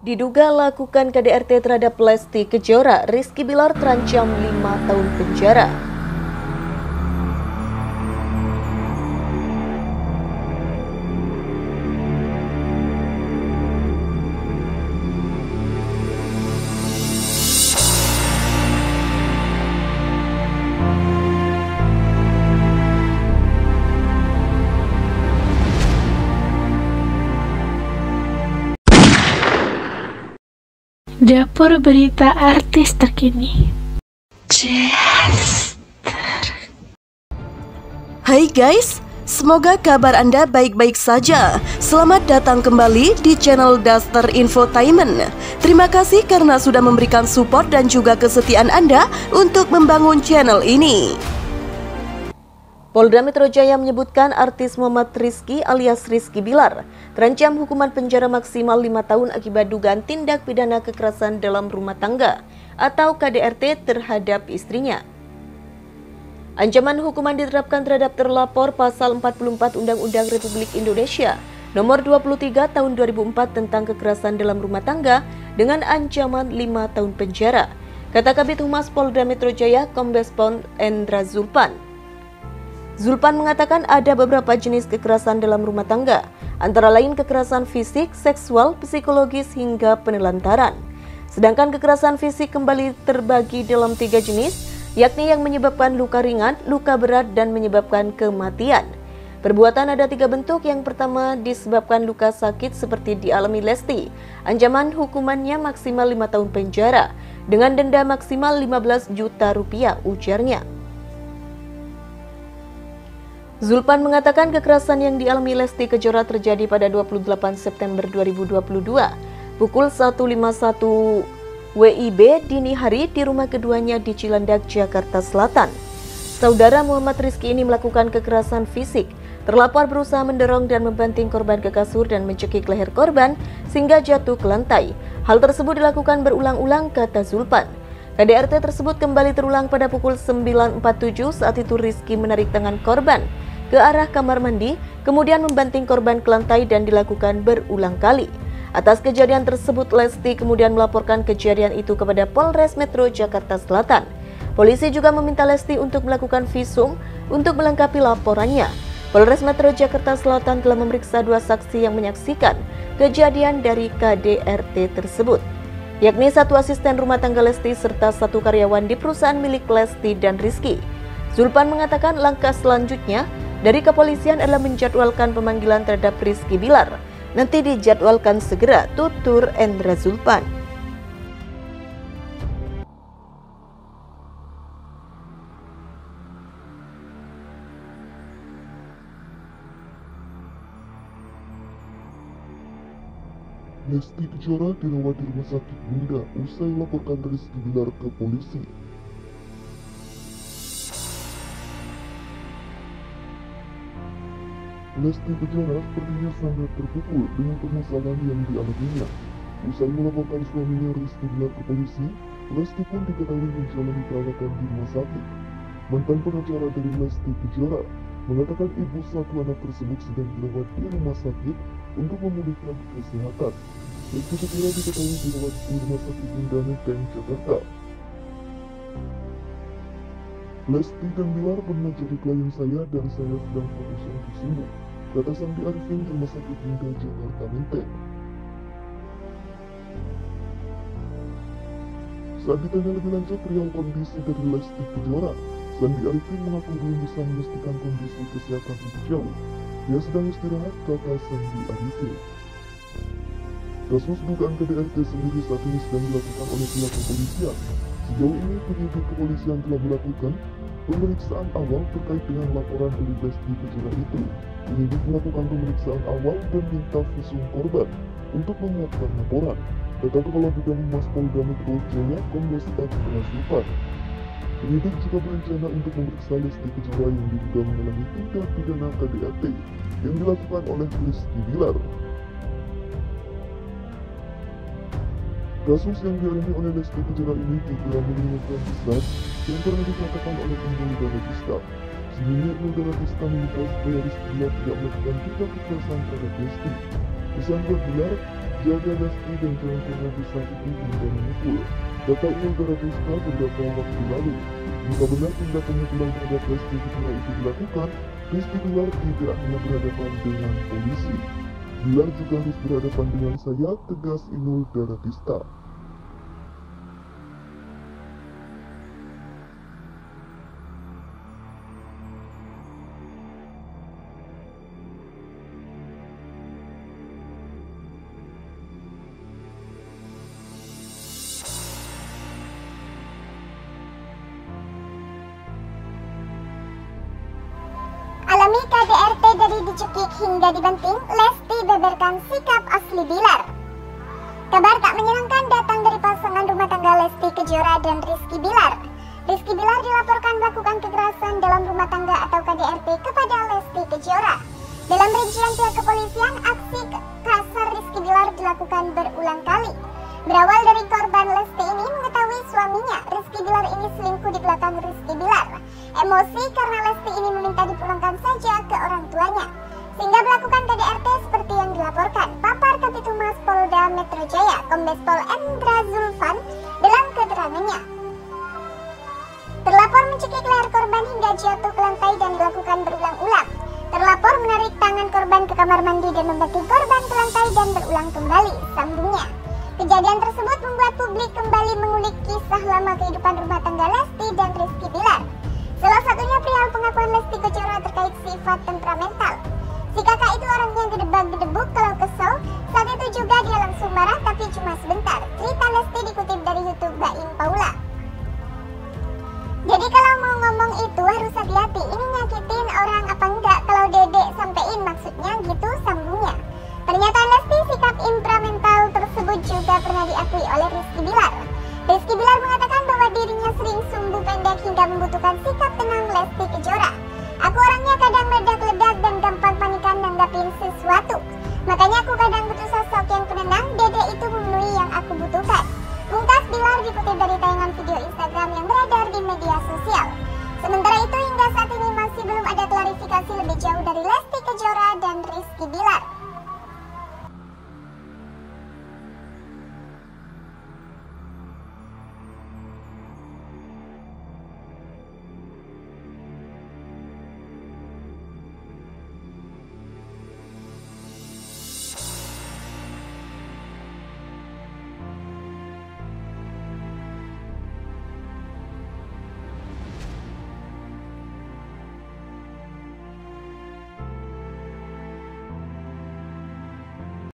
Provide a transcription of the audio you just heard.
Diduga lakukan KDRT terhadap Lesti Kejora, Rizky Bilar terancam 5 tahun penjara. Dapur berita artis terkini. Hai guys, semoga kabar Anda baik-baik saja. Selamat datang kembali di channel Daster Infotainment. Terima kasih karena sudah memberikan support dan juga kesetiaan Anda untuk membangun channel ini. Polda Metro Jaya menyebutkan artis Muhammad Rizky alias Rizky Bilar terancam hukuman penjara maksimal 5 tahun akibat dugaan tindak pidana kekerasan dalam rumah tangga atau KDRT terhadap istrinya. Ancaman hukuman diterapkan terhadap terlapor pasal 44 Undang-Undang Republik Indonesia nomor 23 tahun 2004 tentang kekerasan dalam rumah tangga dengan ancaman 5 tahun penjara, kata Kabid Humas Polda Metro Jaya Kombes Pol Endra Zulpan. Zulpan mengatakan ada beberapa jenis kekerasan dalam rumah tangga, antara lain kekerasan fisik, seksual, psikologis, hingga penelantaran. Sedangkan kekerasan fisik kembali terbagi dalam 3 jenis, yakni yang menyebabkan luka ringan, luka berat, dan menyebabkan kematian. Perbuatan ada 3 bentuk. Yang pertama disebabkan luka sakit seperti dialami Lesti. Ancaman hukumannya maksimal 5 tahun penjara dengan denda maksimal 15 juta rupiah, ujarnya. Zulpan mengatakan kekerasan yang dialami Lesti Kejora terjadi pada 28 September 2022 pukul 1.51 WIB dini hari di rumah keduanya di Cilandak, Jakarta Selatan. Saudara Muhammad Rizky ini melakukan kekerasan fisik. Terlapor berusaha mendorong dan membanting korban ke kasur dan mencekik leher korban sehingga jatuh ke lantai. Hal tersebut dilakukan berulang-ulang, kata Zulpan. KDRT tersebut kembali terulang pada pukul 9.47 saat itu Rizky menarik tangan korban ke arah kamar mandi, kemudian membanting korban ke lantai dan dilakukan berulang kali. Atas kejadian tersebut, Lesti kemudian melaporkan kejadian itu kepada Polres Metro Jakarta Selatan. Polisi juga meminta Lesti untuk melakukan visum untuk melengkapi laporannya. Polres Metro Jakarta Selatan telah memeriksa 2 saksi yang menyaksikan kejadian dari KDRT tersebut, yakni 1 asisten rumah tangga Lesti serta 1 karyawan di perusahaan milik Lesti dan Rizky. Zulpan mengatakan langkah selanjutnya dari kepolisian adalah menjadwalkan pemanggilan terhadap Rizky Bilar. Nanti dijadwalkan segera, tutur Endra Zulpan. Lesti Kejora dirawat di rumah sakit Bunda usai melaporkan Rizky Bilar ke polisi. Lesti Kejora sepertinya sangat terpukul dengan permasalahan yang dialaminya. Usai melaporkan suaminya Rizky Bilar ke polisi, Lesti pun diketahui menjalani perawatan di rumah sakit. Mantan pengacara dari Lesti Kejora mengatakan ibu 1 anak tersebut sedang dirawat di rumah sakit untuk memulihkan kesehatan. Lesti Kejora diketahui dirawat di rumah sakit Bunda Menteng, Jakarta. Lesti dan Bilar pernah jadi klien saya dan saya sedang fokus untuk sembuh, kata Sandi Arifin di rumah sakit Bunda, Jakarta Menteng. Saat ditanya lebih lanjut perihal kondisi dari Lesti Kejora, Sandi Arifin mengaku belum bisa memastikan kondisi kesehatan lebih jauh. Dia sedang istirahat, kata Sandi Arifin. Kasus dugaan KDRT sendiri saat ini sedang dilakukan oleh pihak kepolisian. Sejauh ini penyidik kepolisian telah melakukan pemeriksaan awal terkait dengan laporan dari Lesti Kejora itu. Penyidik melakukan pemeriksaan awal dan minta visum korban untuk menguatkan laporan, kata Kepala Bidang Humas Polda Metro Jaya Kombes Pol Endra Zulpan. Penyidik juga berencana untuk memeriksa Lesti Kejora yang diduga mengalami tindak pidana KDRT yang dilakukan oleh Rizky Bilar. Kasus yang dialami oleh Lesti Kejora ini juga menimbulkan besar yang pernah dikatakan oleh penghuni Dana Tista. Sebelumnya Dana Tista meminta supaya Rizky Bilar tidak melakukan tindak kekerasan terhadap Lesti. Pesan buat Bilar, jaga Lesti dan jangan pernah disakiti hingga memukul. Kata Inul Daratista beberapa waktu lalu. Jika benar tindak pemukulan terhadap Lesti Kejora itu dilakukan, Rizky Bilar tidak hanya berhadapan dengan polisi. Bilar juga harus berhadapan dengan saya, tegas Inul Daratista. Alami KDRT dari dicekik hingga dibanting, Lesti beberkan sikap asli Bilar. Kabar tak menyenangkan datang dari pasangan rumah tangga Lesti Kejora dan Rizky Bilar. Rizky Bilar dilaporkan melakukan kekerasan dalam rumah tangga atau KDRT kepada Lesti Kejora. Dalam rincian pihak kepolisian, aksi kasar Rizky Bilar dilakukan berulang kali. Berawal dari korban Lesti ini mengetahui suaminya, Rizky Bilar ini selingkuh di belakang Rizky Bilar. Emosi karena Lesti ini meminta dipulangkan saja ke orang tuanya, sehingga melakukan KDRT seperti yang dilaporkan Papar Kapitumas Polda Metro Jaya, Kombes Pol Endra Zulfan dalam keterangannya. Terlapor mencekik leher korban hingga jatuh ke lantai dan dilakukan berulang-ulang. Terlapor menarik tangan korban ke kamar mandi dan membanting korban ke lantai dan berulang kembali, sambungnya. Kejadian tersebut membuat publik kembali mengulik kisah lama kehidupan rumah tangga Lesti dan Rizky Bilar. Salah satunya perihal pengakuan Lesti Kejora terkait sifat temperamental. Si kakak itu orangnya gedebak-gedebuk kalau kesel. Saat itu juga dia langsung marah tapi cuma sebentar. Cerita Lesti dikutip dari YouTube Baim Paula. Jadi kalau mau ngomong itu harus hati-hati. Ini nyakitin orang apa enggak? Kalau dedek sampein maksudnya gitu, sambungnya. Pernyataan Lesti sikap temperamental tersebut juga pernah diakui oleh Rizky Bilar. Rizky Bilar mengatakan bahwa dirinya sering sumbu pendek hingga membutuhkan sikap tenang Lesti Kejora. Aku orangnya kadang meledak-ledak dan gampang panikan nanggapin sesuatu. Makanya aku kadang butuh sosok yang penenang, dede itu memenuhi yang aku butuhkan. Pungkas Bilar dikutip dari tayangan video Instagram yang beredar di media sosial. Sementara itu hingga saat ini masih belum ada klarifikasi